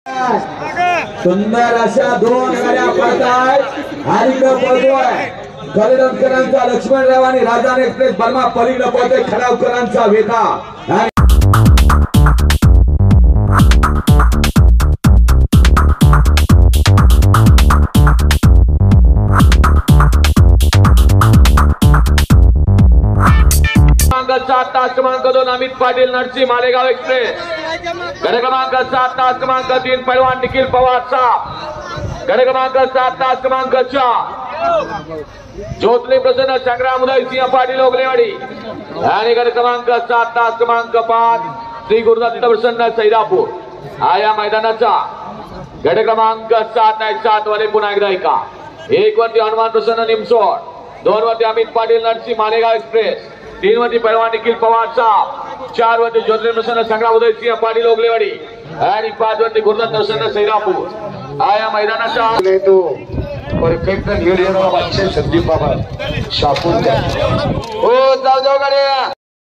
सुंदर अशा दोन गाड्या पळतायत आणि पळतोय गलडकरांचा लक्ष्मणराव आणि राजधानी एक्सप्रेस बर्मा पलीकडे पळतोय खरावकरांचा वेधा। क्रमांक 2 अमित पाटील नरसी मालेगाव एक्सप्रेस। गड क्रमांक 7 क्रमांक 3 पैलवान निखिल पवार साहब। गड क्रमांक 7 क्रमांक 4 ज्योतले प्रसन्न संग्राम उदय सिंह पाटील ओगलेवाडी आणि गड क्रमांक 7 क्रमांक 5 श्री गुरुदत्त प्रसन्न सैरापूर। या मैदानाचा गड क्रमांक 7 वाले पुन्हा एकदा ऐका। 1 वरती हनुमान प्रसन्न निमसोड, 2 वरती अमित पाटील नरसी मालेगाव एक्सप्रेस, 3 वरती पैलवान निखिल पवार साहब, 4 वरती ज्योतिर्लिंग प्रसन्न संग्राम उदय सिंह पाटील ओगलेवाडी आणि 5 वरती गुरुदत्त प्रसन्न सैरापूर। या मैदानाचा तो परफेक्ट लीड येणारा बादशाह संदीप बाबा शापूर हो जाऊ गाड्या